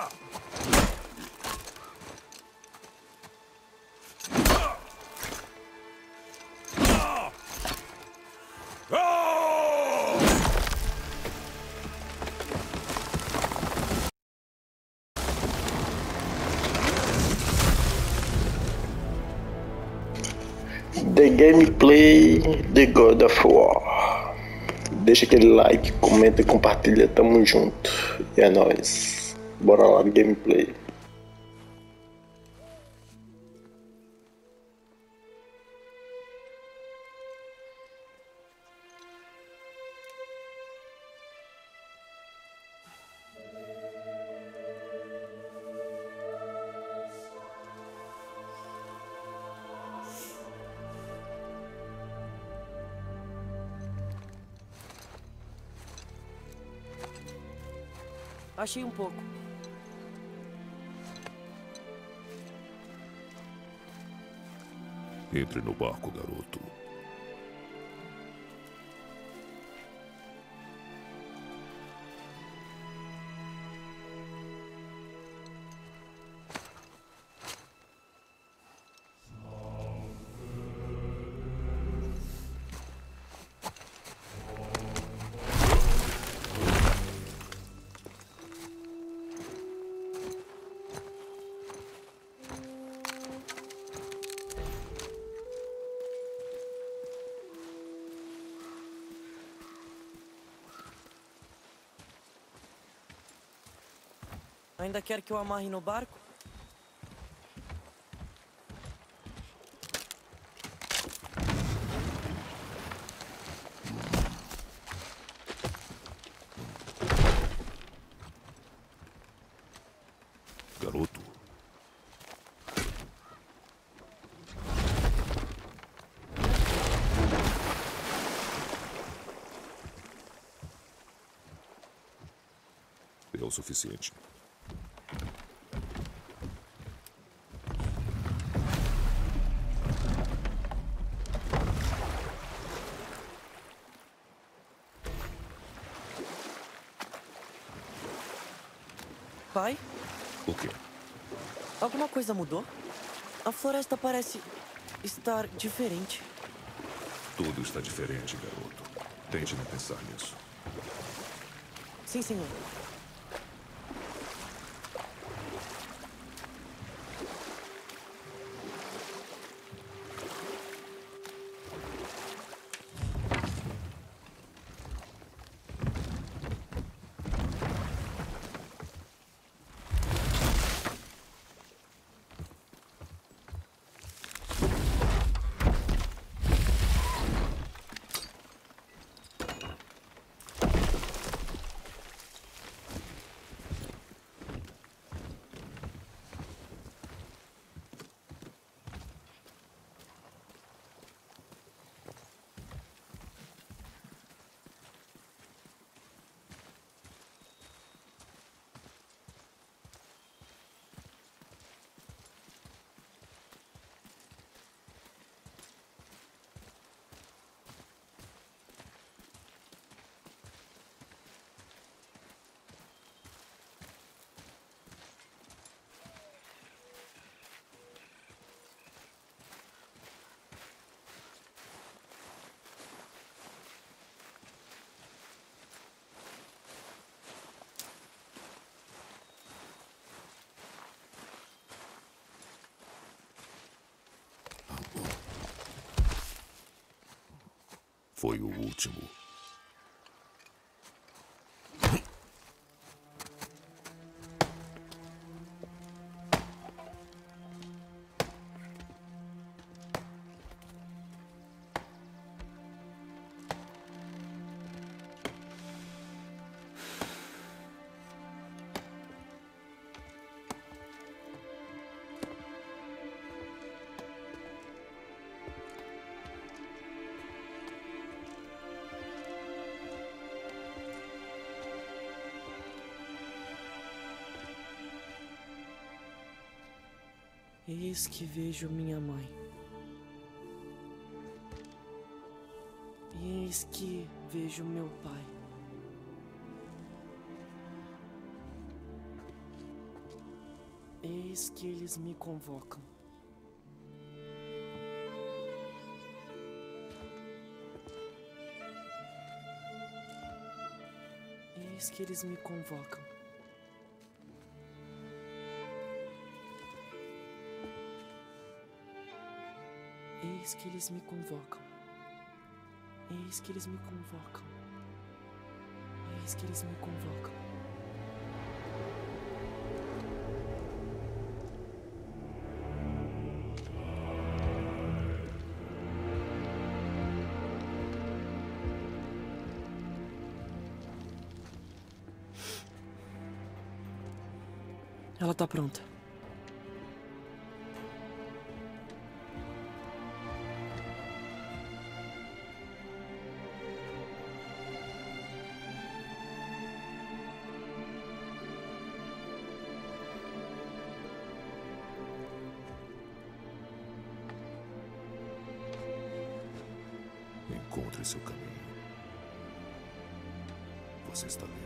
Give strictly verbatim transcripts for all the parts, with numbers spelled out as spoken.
The Gameplay de God of War. Deixa aquele like, comenta e compartilha, tamo junto. E é nóis. Bora lá, gameplay. Achei um pouco. Entre no barco, garoto. Ainda quer que eu amarre no barco? Garoto. É o suficiente. Pai? O quê? Alguma coisa mudou? A floresta parece estar diferente. Tudo está diferente, garoto. Tente não pensar nisso. Sim, senhor. Foi o último. Eis que vejo minha mãe. Eis que vejo meu pai. Eis que eles me convocam. Eis que eles me convocam. Eis que eles me convocam. Eis que eles me convocam. Eis que eles me convocam. Ela tá pronta. Encontre seu caminho. Você está livre.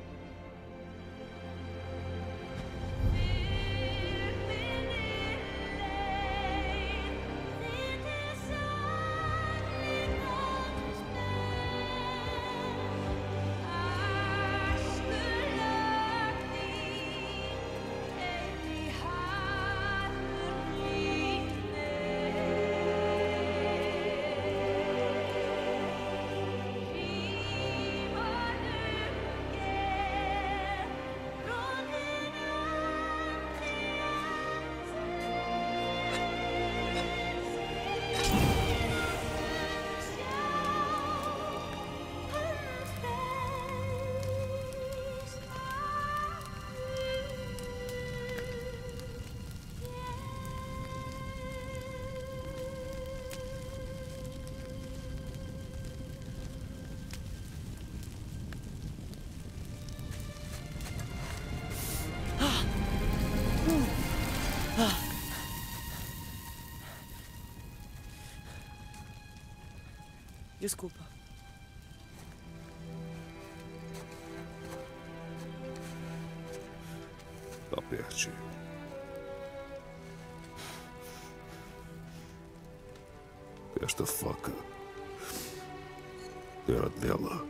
Desculpa. Aperte. Esta faca era dela.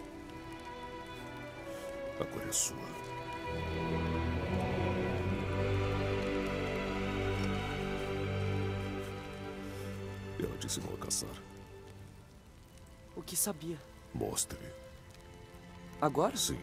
Agora é sua. Ela te ensinou a caçar. O que sabia? Mostre. Agora? Sim.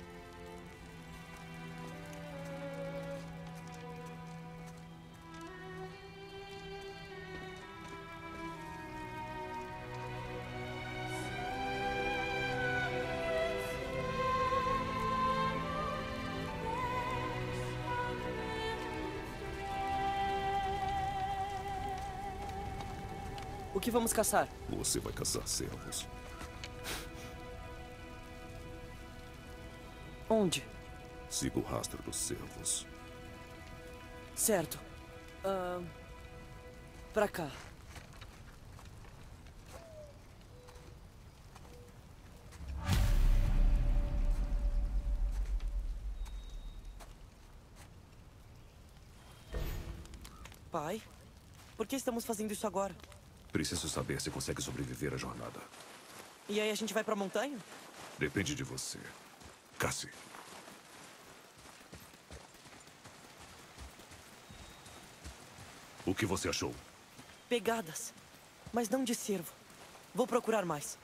O que vamos caçar? Você vai caçar servos. Onde? Siga o rastro dos servos. Certo. Ahn... pra cá. Pai, por que estamos fazendo isso agora? Preciso saber se consegue sobreviver à jornada. E aí a gente vai pra montanha? Depende de você. Casse. O que você achou? Pegadas, mas não de cervo. Vou procurar mais.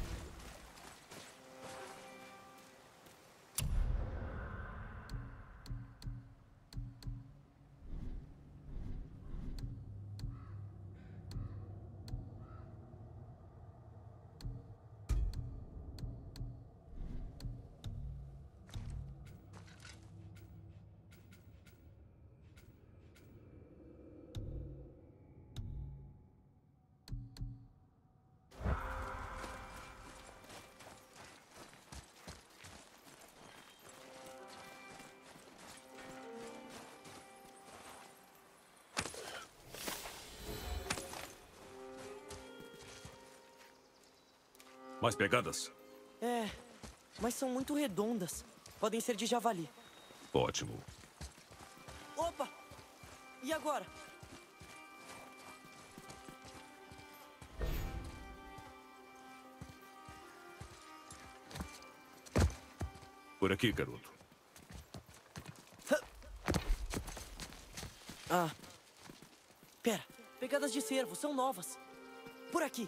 Mais pegadas? É, mas são muito redondas. Podem ser de javali. Ótimo. Opa! E agora? Por aqui, garoto. Ah. Pera, pegadas de cervo, são novas. Por aqui.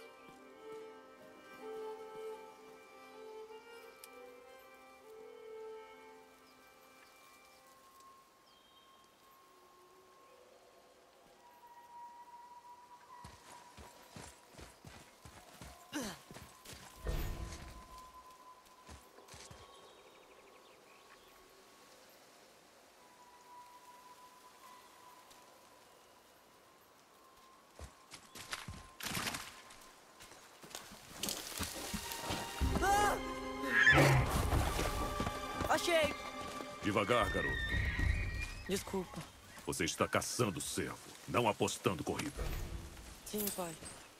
Achei! Devagar, garoto. Desculpa. Você está caçando cervo, não apostando corrida. Sim, pai.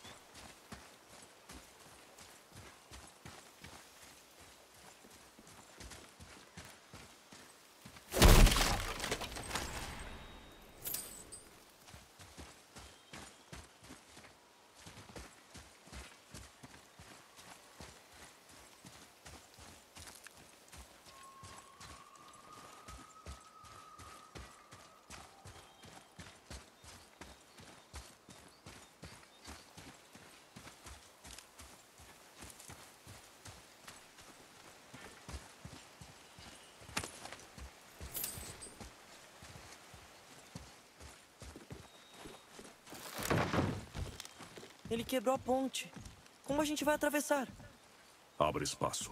Ele quebrou a ponte. Como a gente vai atravessar? Abra espaço.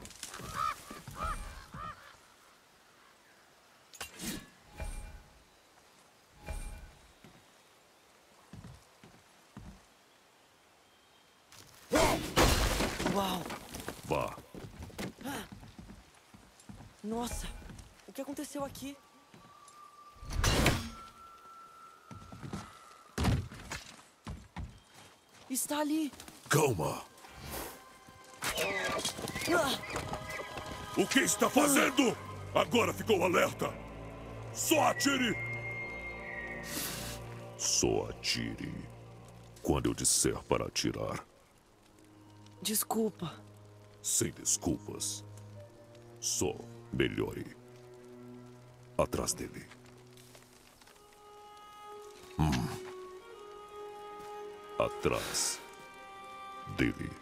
Uau! Vá. Nossa, o que aconteceu aqui? Está ali. Calma. Ah! O que está fazendo? Agora ficou alerta. Só atire. Só atire quando eu disser para atirar. Desculpa. Sem desculpas. Só melhore. Atrás dele. Hum. Atrás dele.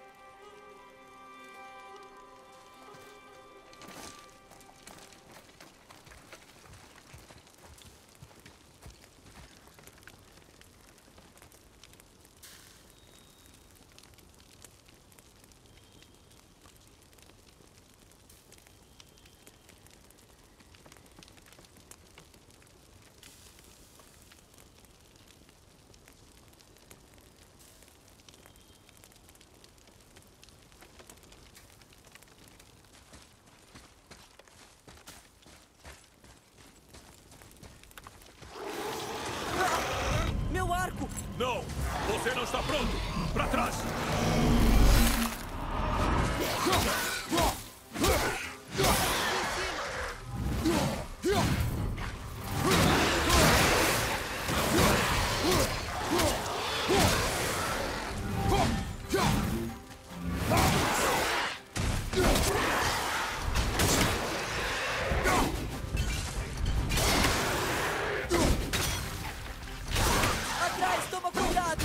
Meu arco! Não! Você não está pronto! Para trás! Atrás, toma cuidado!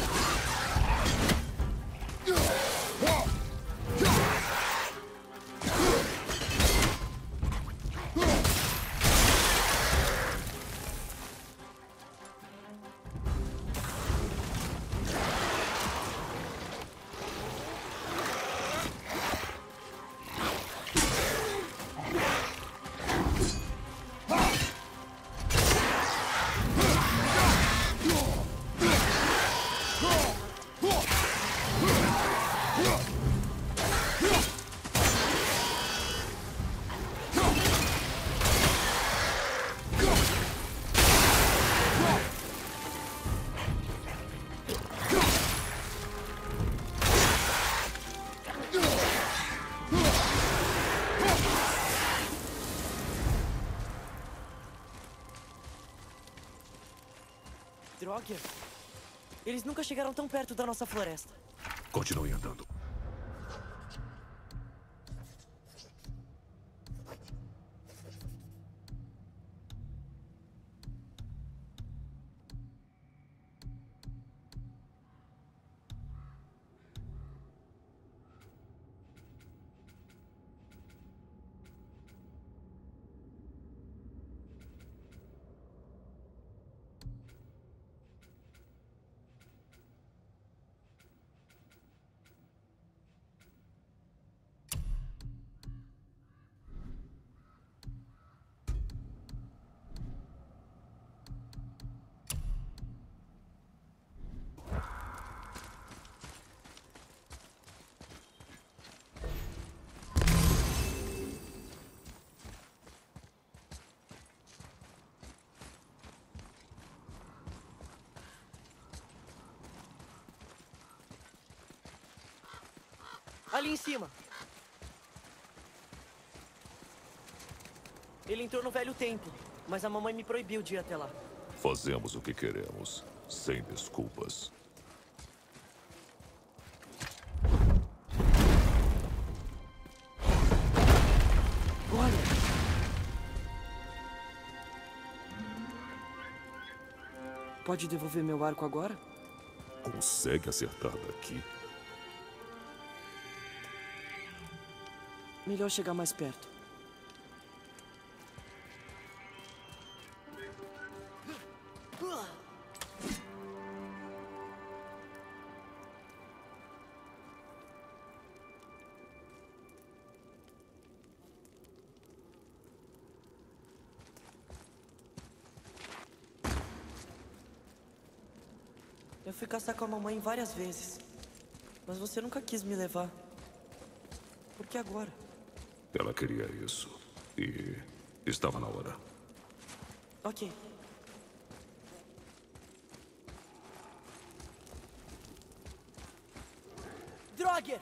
Droger? Eles nunca chegaram tão perto da nossa floresta. Continue andando. Ali em cima. Ele entrou no velho templo, mas a mamãe me proibiu de ir até lá. Fazemos o que queremos, sem desculpas. Olha! Pode devolver meu arco agora? Consegue acertar daqui? Melhor chegar mais perto. Eu fui caçar com a mamãe várias vezes, mas você nunca quis me levar. Por que agora? Ela queria isso. E estava na hora. Ok. Droger!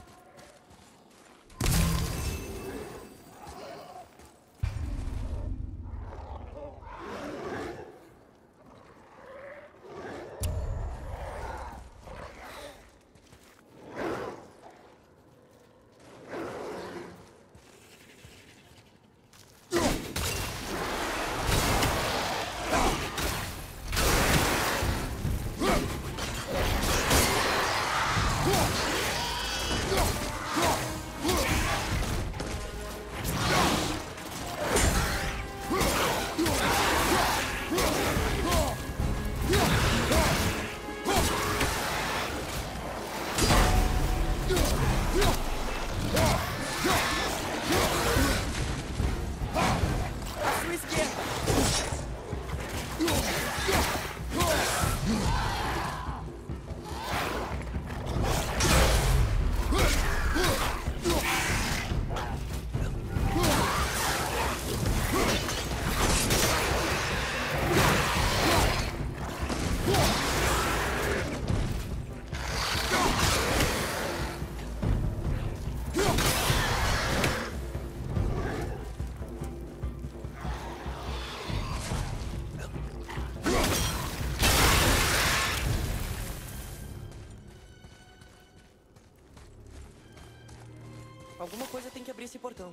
Alguma coisa tem que abrir esse portão.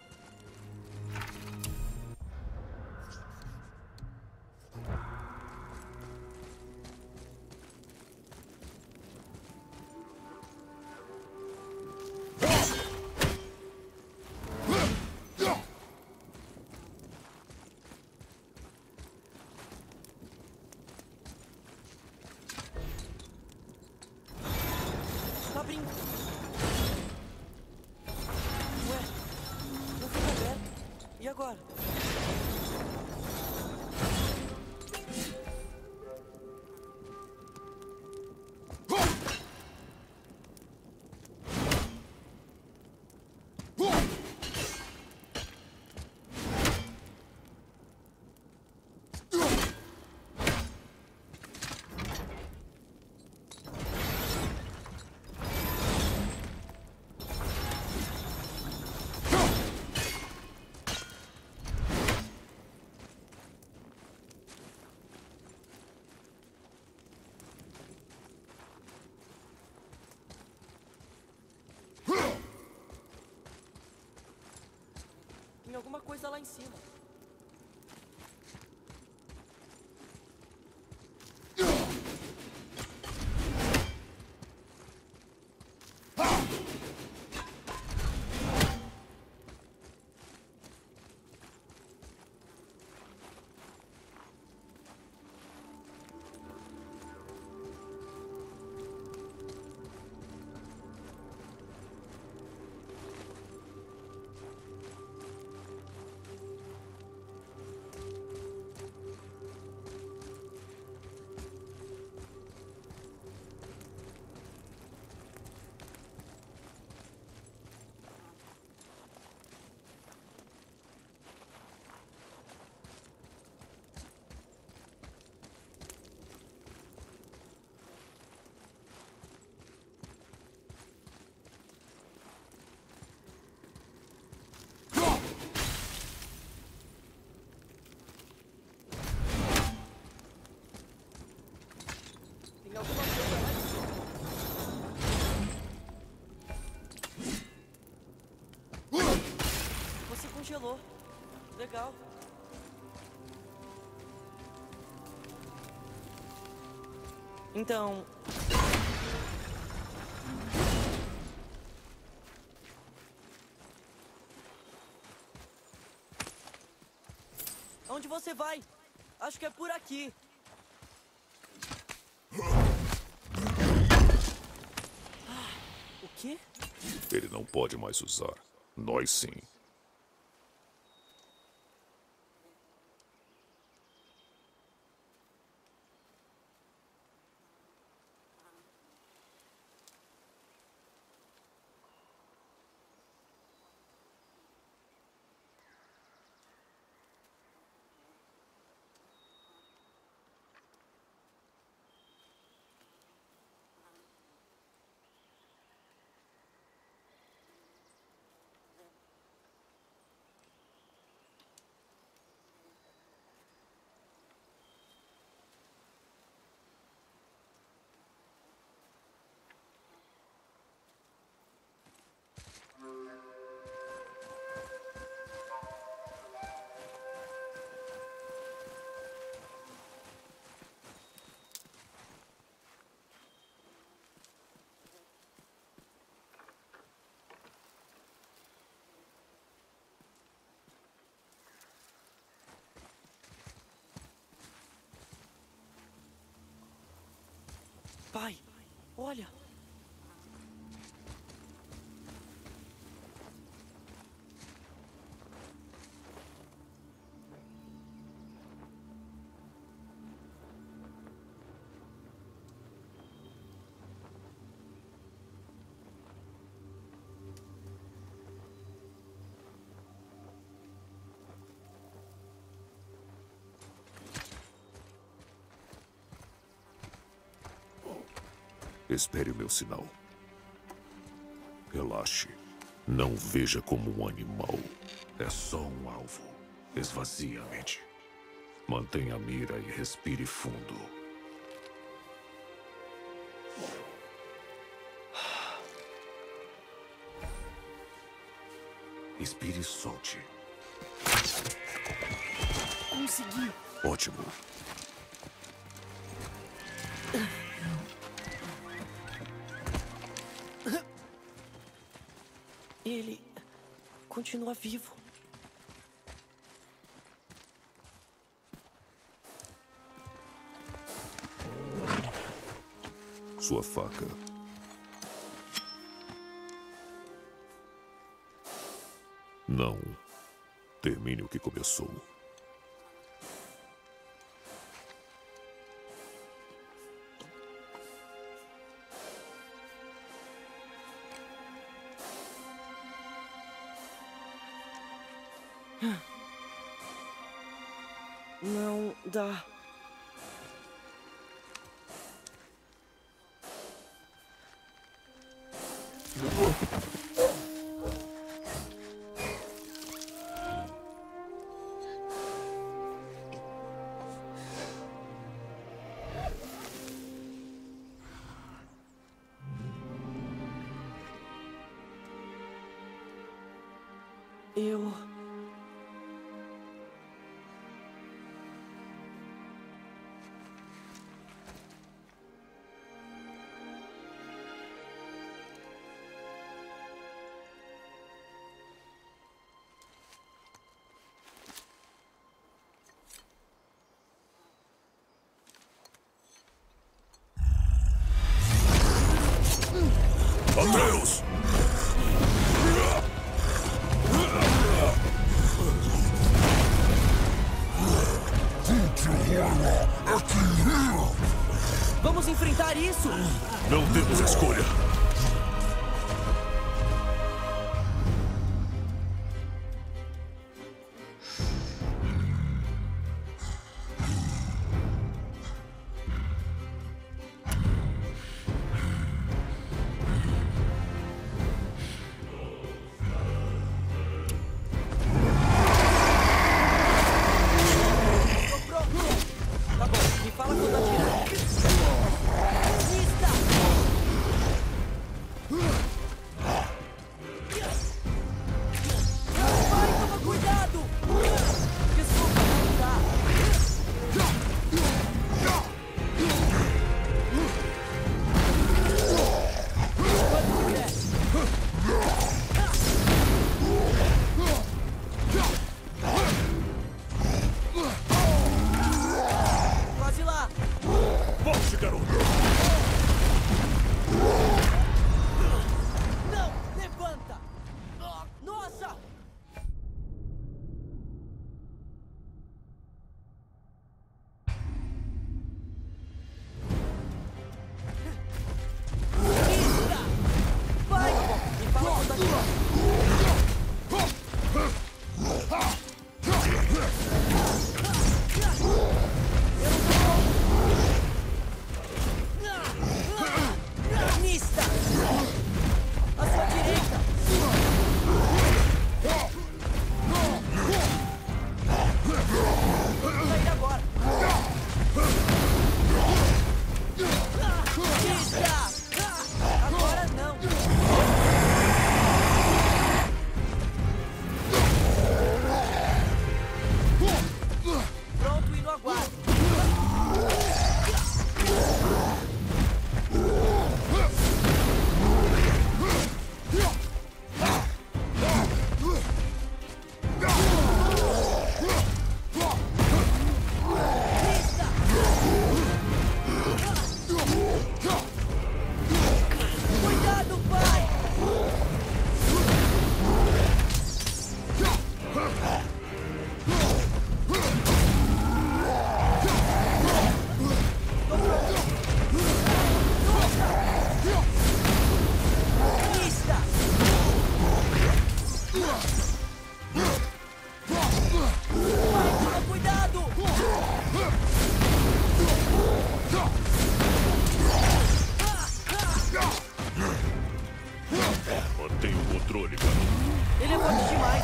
Tá abrindo. Ué, não fica aberto. E agora? alguma coisa lá em cima. Tem alguma coisa lá em cima. Você congelou. Legal. Então... Onde você vai? Acho que é por aqui. Ah, o quê? Ele não pode mais usar. Nós sim. Pai, olha. Espere o meu sinal. Relaxe. Não veja como um animal. É só um alvo. Esvazie a mente. Mantenha a mira e respire fundo. Inspire e solte. Consegui. Ótimo. Ele continua vivo. Sua faca. Não. Termine o que começou. Não dá. Eu Atreus! Vamos enfrentar isso! Não temos escolha. Mantenha o controle, garoto. Ele é forte demais.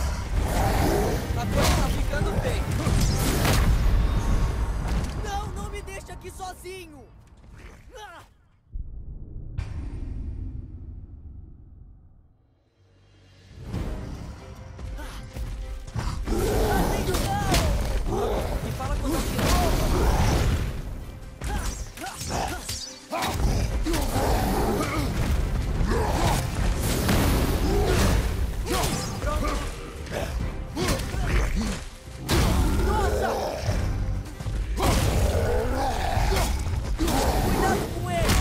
A coisa tá ficando bem. Não, não me deixe aqui sozinho. Ah! Atenção! Me fala quando atirar. Cuidado com ele!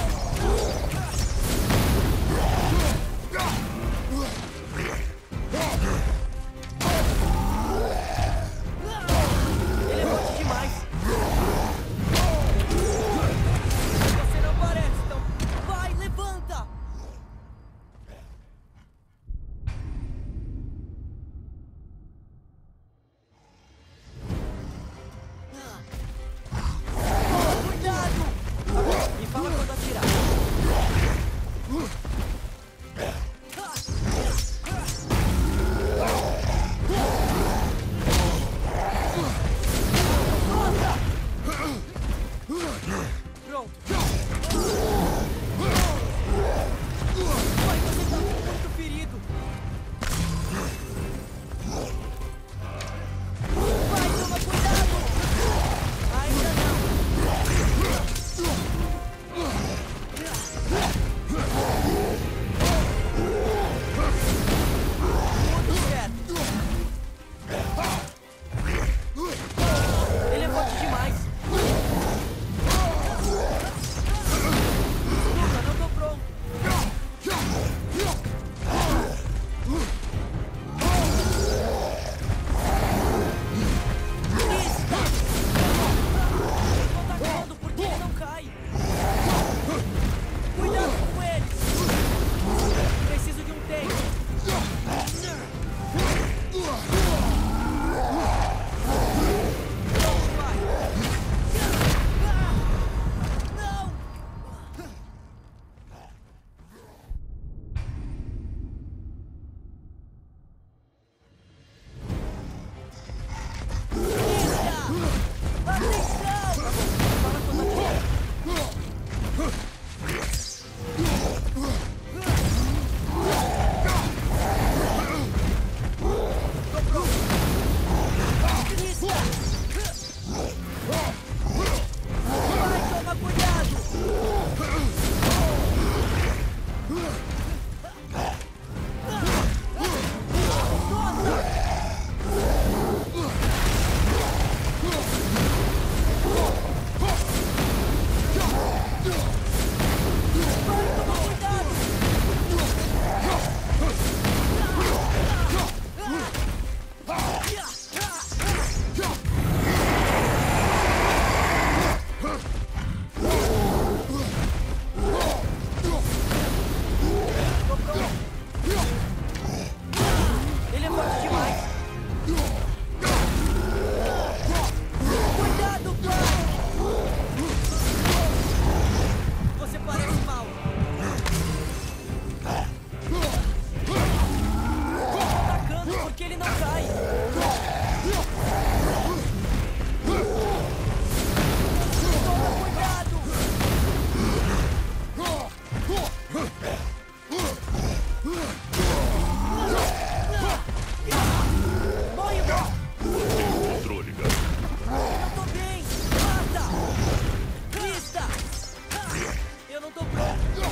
Ele é forte demais. Cuidado, pai! Você parece mal. Tô atacando porque ele não cai. Toma cuidado! Morre, morre! Controle, garoto. Eu tô bem! Mata! Lista! Eu não tô pronto!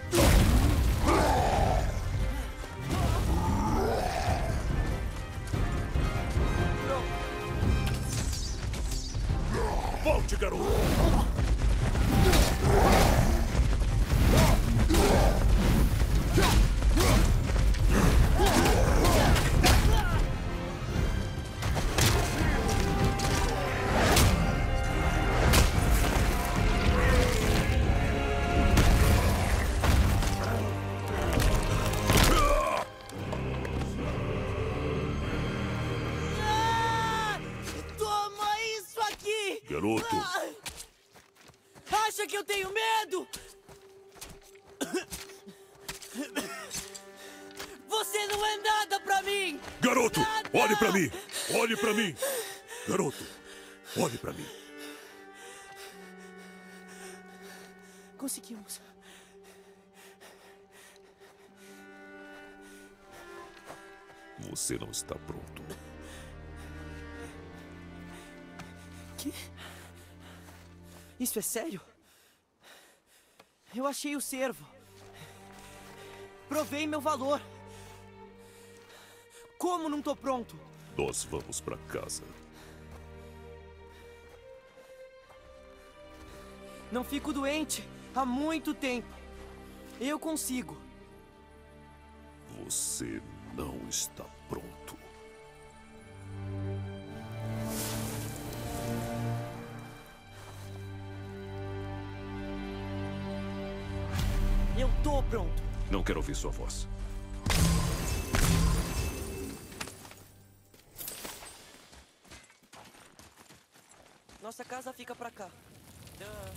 Volte, garoto. Ah! Toma isso aqui! Garoto. Ah! Acha que eu tenho medo? Você não é nada pra mim! Garoto, Nada! olhe pra mim. Olhe pra mim. Garoto, olhe pra mim. Conseguimos. Você não está pronto. Que? Isso é sério? Eu achei o cervo. Provei meu valor. Como não tô pronto? Nós vamos pra casa. Não fico doente há muito tempo. Eu consigo. Você não está pronto. Eu tô pronto. Não quero ouvir sua voz. Nossa casa fica pra cá. Duh.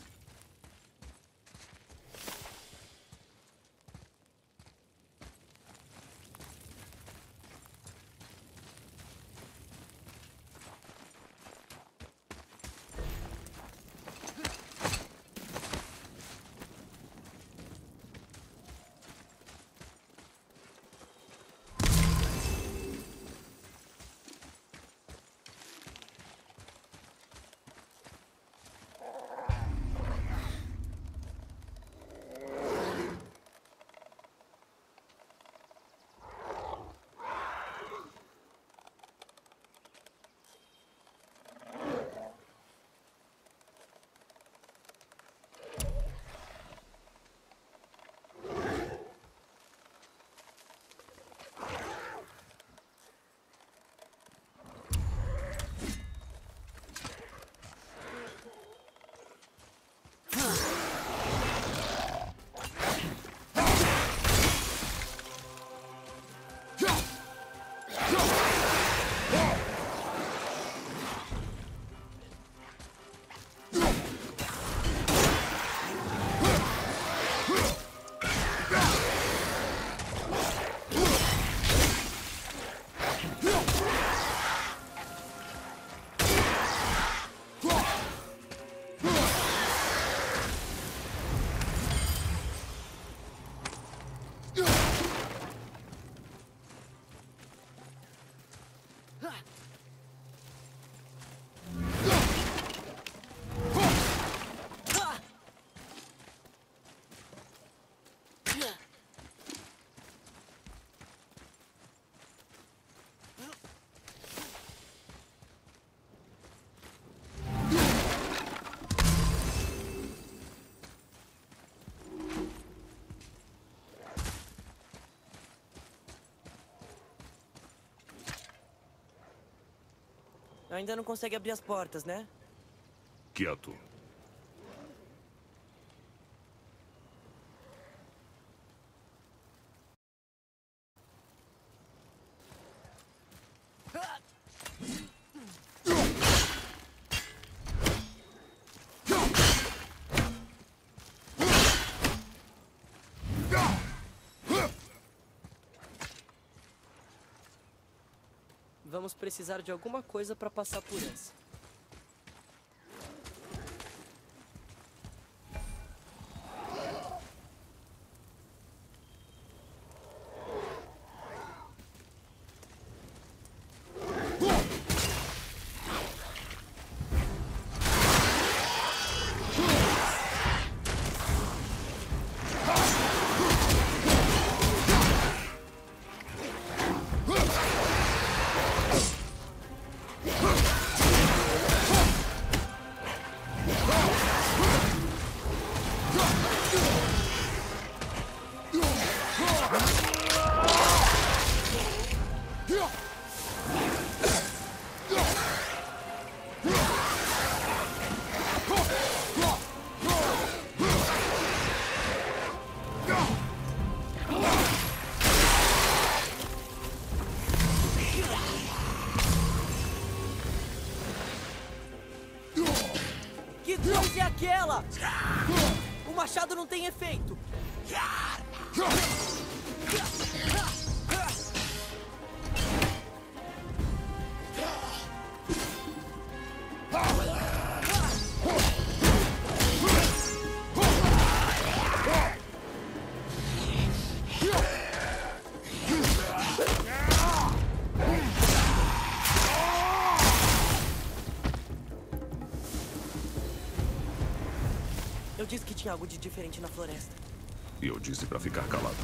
Ainda não consegue abrir as portas, né? Quieto. Vamos precisar de alguma coisa para passar por essa. Que droga é aquela? O machado não tem efeito. Eu disse que tinha algo de diferente na floresta. E eu disse pra ficar calado.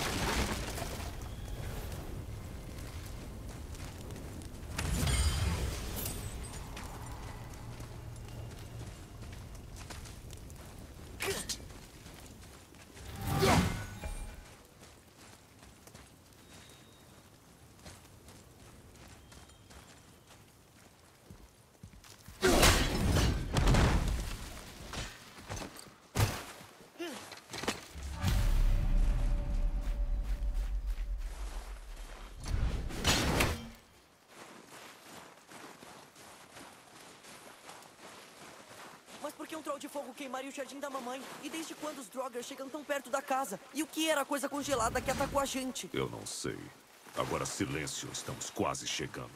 Mas por que um troll de fogo queimaria o jardim da mamãe? E desde quando os Draugr chegam tão perto da casa? E o que era a coisa congelada que atacou a gente? Eu não sei. Agora silêncio, estamos quase chegando.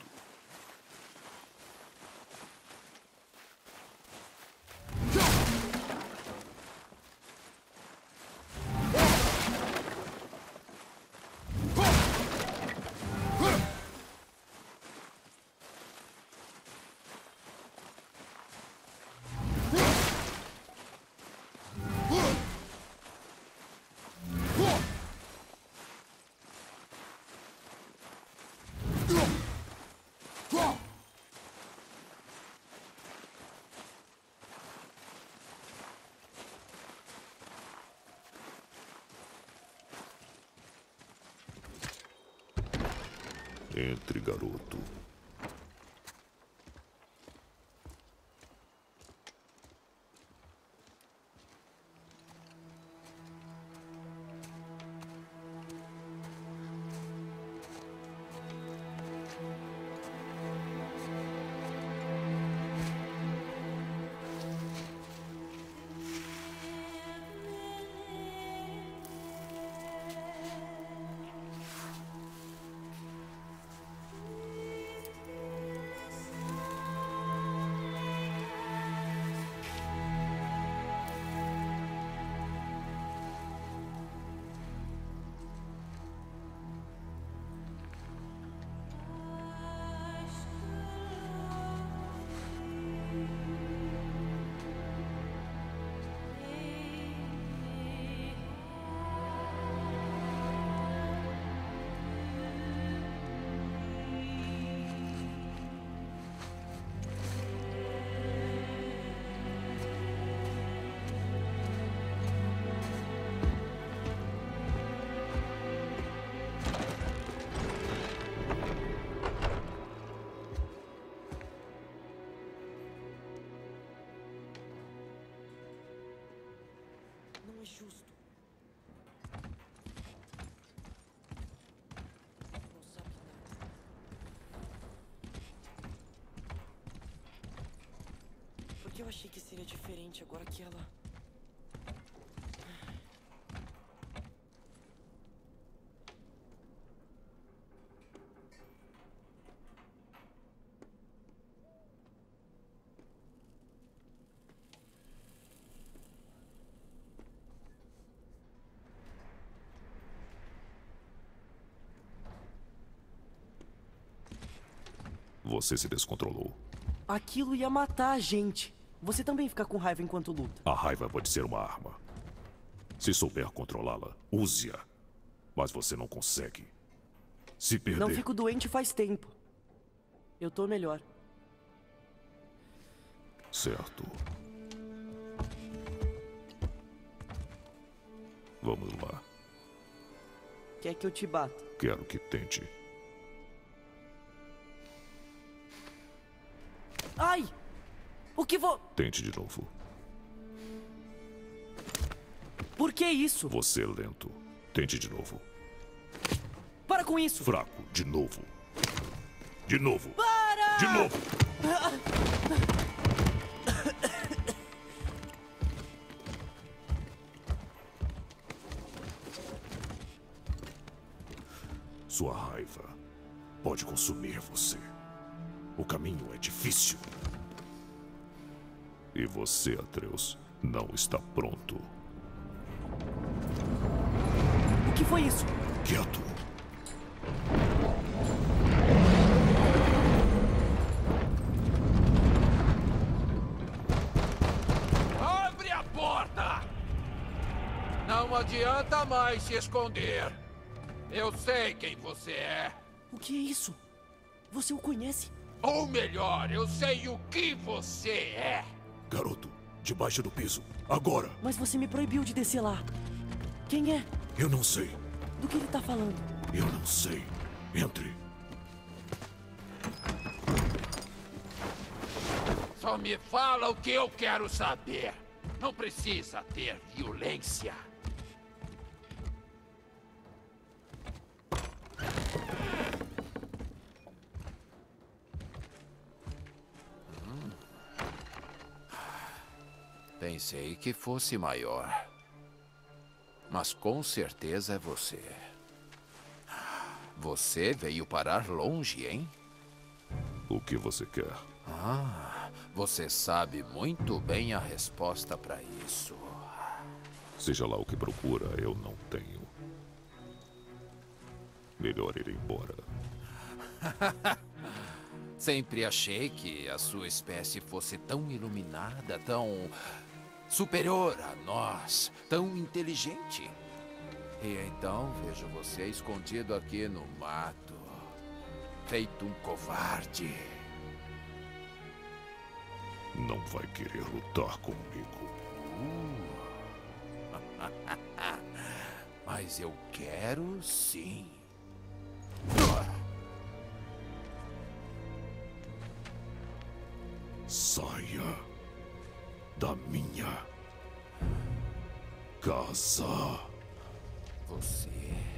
Entre, garoto. Eu achei que seria diferente agora que ela... Você se descontrolou. Aquilo ia matar a gente. Você também fica com raiva enquanto luta. A raiva pode ser uma arma. Se souber controlá-la, use-a. Mas você não consegue. Se perder... Não fico doente faz tempo. Eu tô melhor. Certo. Vamos lá. Quer que eu te bata? Quero que tente. Ai! O que vou... Tente de novo. Por que isso? Você é lento. Tente de novo. Para com isso! Fraco. De novo. De novo. Para! De novo. Sua raiva pode consumir você. O caminho é difícil. E você, Atreus, não está pronto. O que foi isso? Quieto. Abre a porta! Não adianta mais se esconder. Eu sei quem você é. O que é isso? Você o conhece? Ou melhor, eu sei o que você é. Garoto, debaixo do piso. Agora. Mas você me proibiu de descer lá. Quem é? Eu não sei. Do que ele tá falando? Eu não sei. Entre. Só me fala o que eu quero saber. Não precisa ter violência. Hum. Pensei que fosse maior. Mas com certeza é você. Você veio parar longe, hein? O que você quer? Ah, você sabe muito bem a resposta para isso. Seja lá o que procura, eu não tenho. Melhor ir embora. Sempre achei que a sua espécie fosse tão iluminada, tão superior a nós, tão inteligente. E então vejo você escondido aqui no mato, feito um covarde. Não vai querer lutar comigo. Uh. Mas eu quero sim. Saia da minha casa. Você...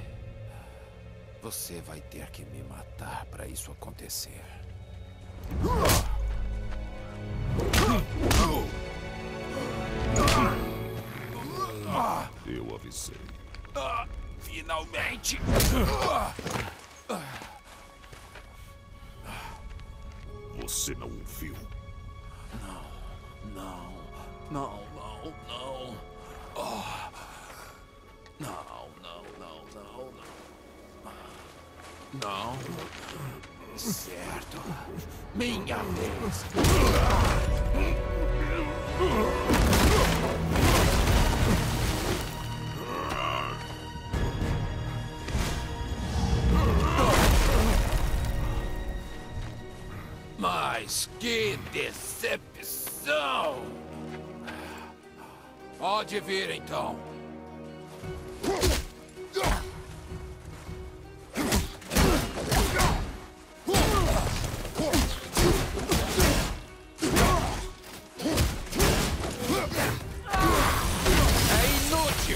Você vai ter que me matar para isso acontecer. Eu avisei. Ah, finalmente! Você não ouviu? Não, não, não, não, não. Oh. Não, não, não, não, não. Não. Certo. Minha vez. Mas que decepção! Pode vir, então. É inútil!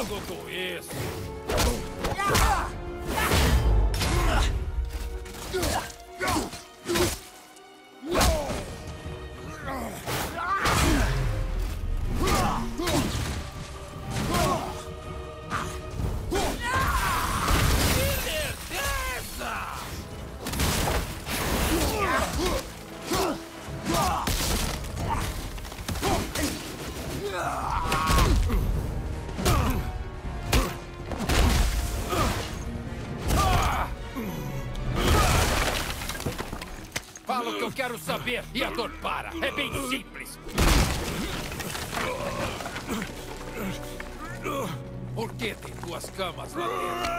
logo com isso! Fala o que eu quero saber e a dor para. É bem simples. Por que tem duas camas lá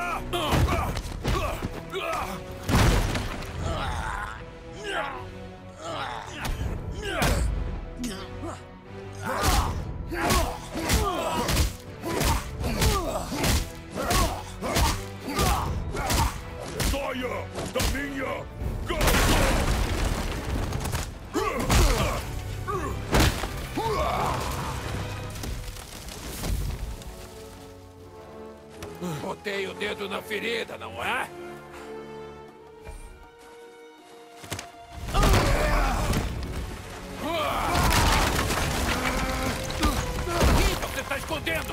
Saia da minha casa! Botei o dedo na ferida, não é? O que você está escondendo?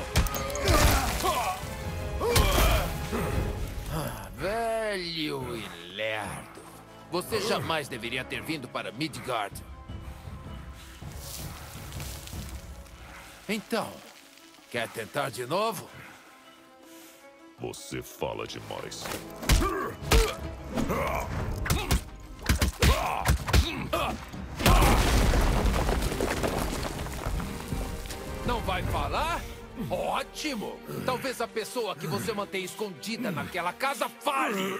Ah, velho e lerdo. Você jamais deveria ter vindo para Midgard. Então, quer tentar de novo? Você fala demais. Não vai falar? Ótimo! Talvez a pessoa que você mantém escondida naquela casa fale!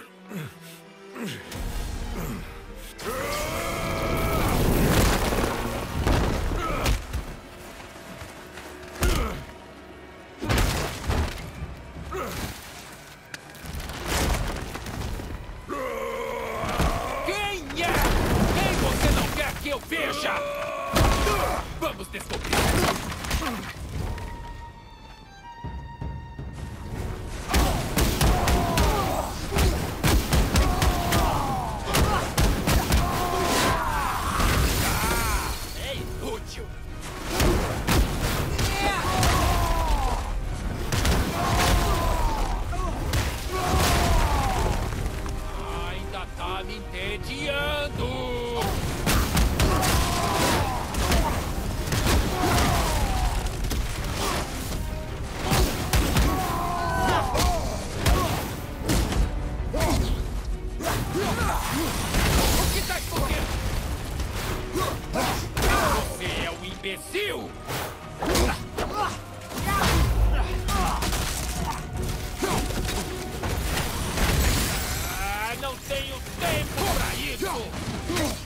Quem é? Quem você não quer que eu veja? Vamos descobrir! Ainda tá me entediando! O que tá escorrendo? Você é um imbecil! Ah, não tenho tempo pra isso!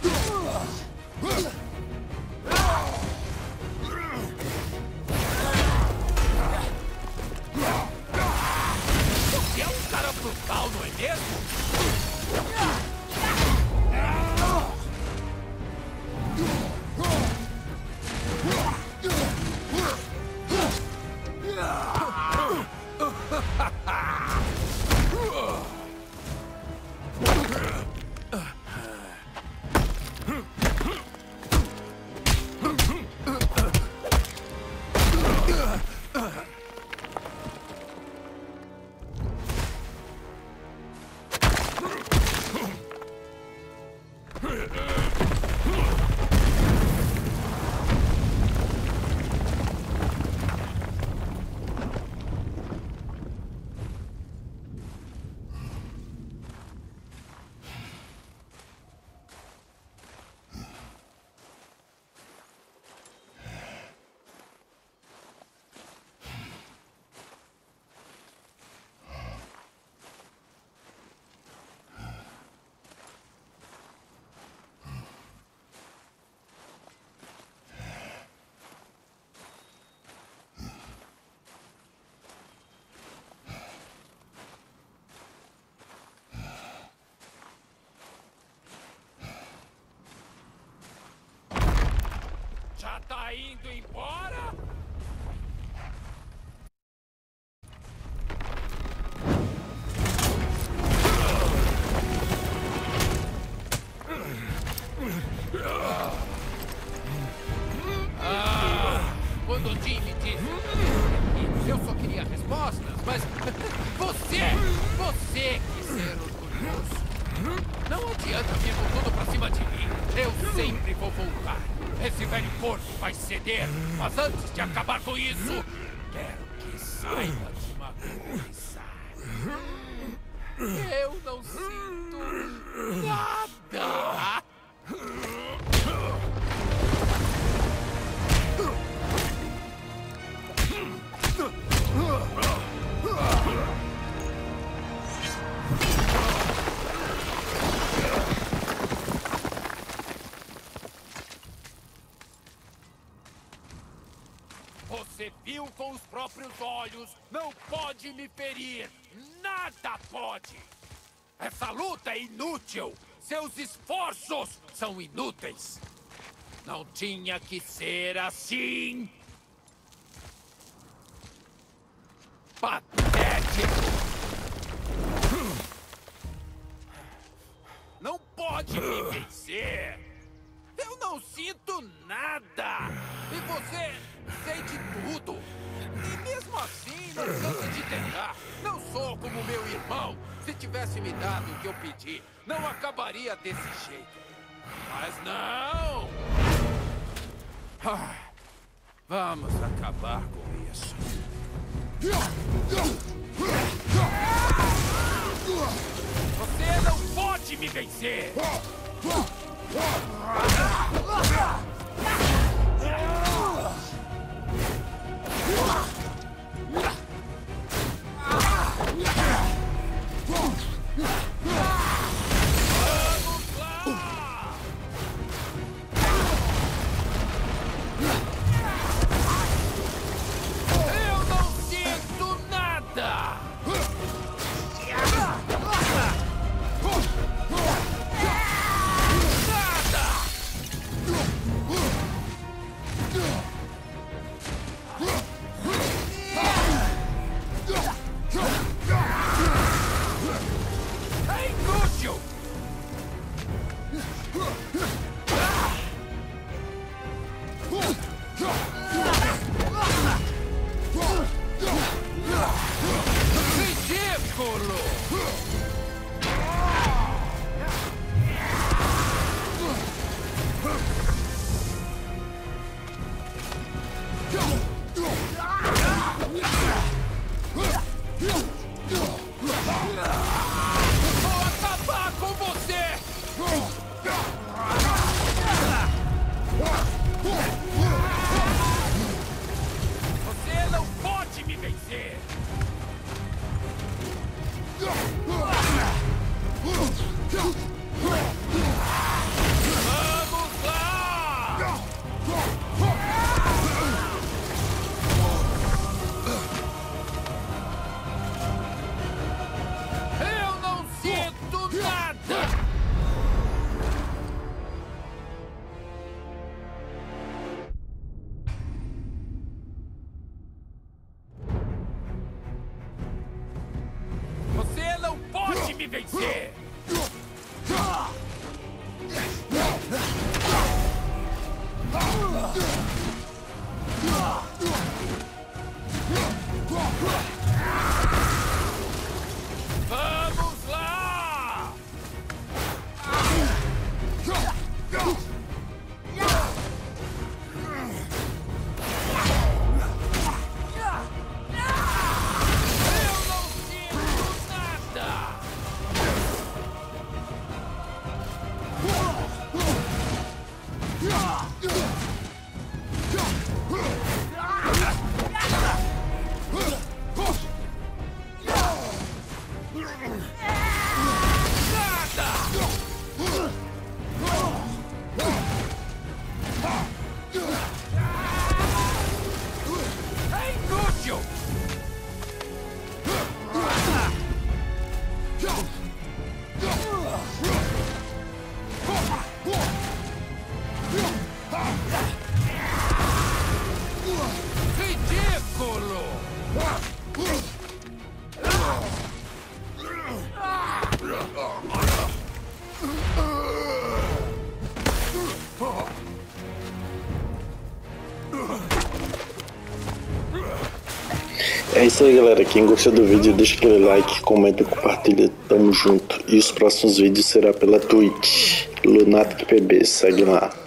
Você é um cara brutal, não é mesmo? Já tá indo embora? Ah, quando o Jim me disse que eu só queria respostas, mas você, você quis ser orgulhoso. Não adianta vir com tudo pra cima de mim. Eu sempre vou voltar. Esse velho corpo vai ceder. Mas antes de acabar com isso, quero que saiba de uma coisa. Eu não sinto nada. Você viu com os próprios olhos, não pode me ferir. Nada pode. Essa luta é inútil. Seus esforços são inúteis. Não tinha que ser assim. Patético. Não pode me vencer. Eu não sinto nada. E você sente tudo. E mesmo assim, não cansa de tentar. Não sou como meu irmão. Se tivesse me dado o que eu pedi, não acabaria desse jeito. Mas não! Ah, vamos acabar com isso. Você não pode me vencer! Eu não sinto nada! É inútil! Ridículo! Vou acabar com você! Você não pode me vencer! Vamos lá! Eu não sinto nada! Você não pode me vencer! Vamos lá! Eu não sinto nada! É inútil! É isso aí, galera. Quem gostou do vídeo, deixa aquele like, comenta, compartilha. Tamo junto. E os próximos vídeos será pela Twitch. Lunatic P B, segue lá.